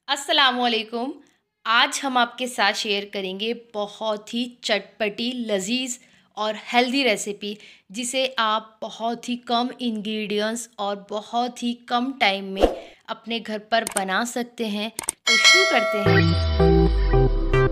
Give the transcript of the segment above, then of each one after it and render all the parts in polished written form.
अस्सलामुअलैकुम। आज हम आपके साथ शेयर करेंगे बहुत ही चटपटी, लज़ीज़ और हेल्दी रेसिपी, जिसे आप बहुत ही कम इंग्रेडिएंट्स और बहुत ही कम टाइम में अपने घर पर बना सकते हैं। तो शुरू करते हैं।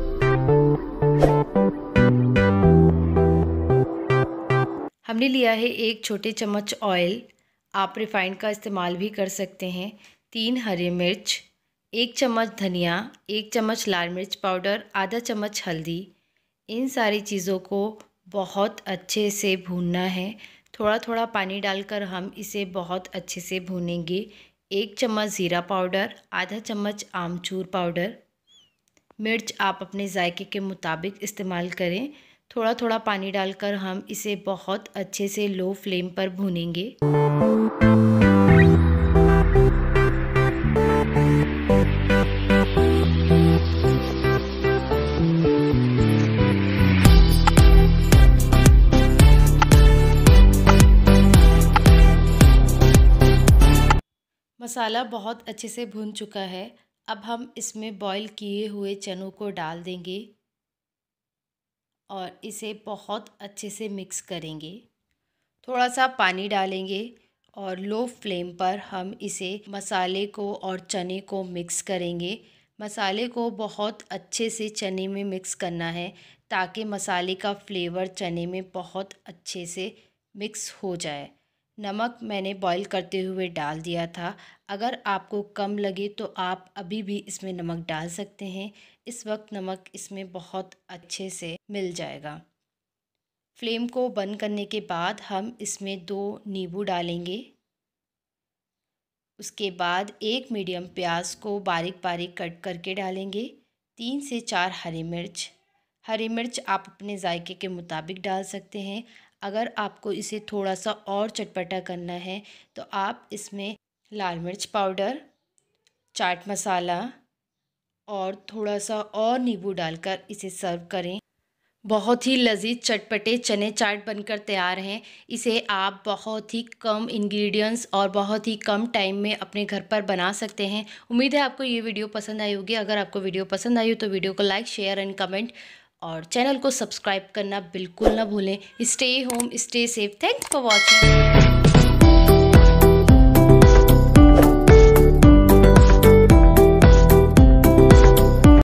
हमने लिया है 1 छोटे चम्मच ऑयल, आप रिफ़ाइंड का इस्तेमाल भी कर सकते हैं। 3 हरी मिर्च, 1 चम्मच धनिया, 1 चम्मच लाल मिर्च पाउडर, आधा चम्मच हल्दी। इन सारी चीज़ों को बहुत अच्छे से भूनना है। थोड़ा थोड़ा पानी डालकर हम इसे बहुत अच्छे से भूनेंगे। 1 चम्मच ज़ीरा पाउडर, आधा चम्मच आमचूर पाउडर। मिर्च आप अपने जायके के मुताबिक इस्तेमाल करें। थोड़ा थोड़ा पानी डालकर हम इसे बहुत अच्छे से लो फ्लेम पर भूनेंगे। मसाला बहुत अच्छे से भुन चुका है। अब हम इसमें बॉईल किए हुए चनों को डाल देंगे और इसे बहुत अच्छे से मिक्स करेंगे। थोड़ा सा पानी डालेंगे और लो फ्लेम पर हम इसे मसाले को और चने को मिक्स करेंगे। मसाले को बहुत अच्छे से चने में मिक्स करना है, ताकि मसाले का फ्लेवर चने में बहुत अच्छे से मिक्स हो जाए। नमक मैंने बॉईल करते हुए डाल दिया था। अगर आपको कम लगे तो आप अभी भी इसमें नमक डाल सकते हैं। इस वक्त नमक इसमें बहुत अच्छे से मिल जाएगा। फ्लेम को बंद करने के बाद हम इसमें 2 नींबू डालेंगे। उसके बाद 1 मीडियम प्याज को बारीक बारीक कट करके डालेंगे। 3 से 4 हरी मिर्च। हरी मिर्च आप अपने जायके के मुताबिक डाल सकते हैं। अगर आपको इसे थोड़ा सा और चटपटा करना है तो आप इसमें लाल मिर्च पाउडर, चाट मसाला और थोड़ा सा और नींबू डालकर इसे सर्व करें। बहुत ही लजीज चटपटे चने चाट बनकर तैयार हैं। इसे आप बहुत ही कम इंग्रेडिएंट्स और बहुत ही कम टाइम में अपने घर पर बना सकते हैं। उम्मीद है आपको ये वीडियो पसंद आई होगी। अगर आपको वीडियो पसंद आई हो तो वीडियो को लाइक, शेयर एंड कमेंट और चैनल को सब्सक्राइब करना बिल्कुल ना भूलें। Stay home, stay safe. Thanks for watching.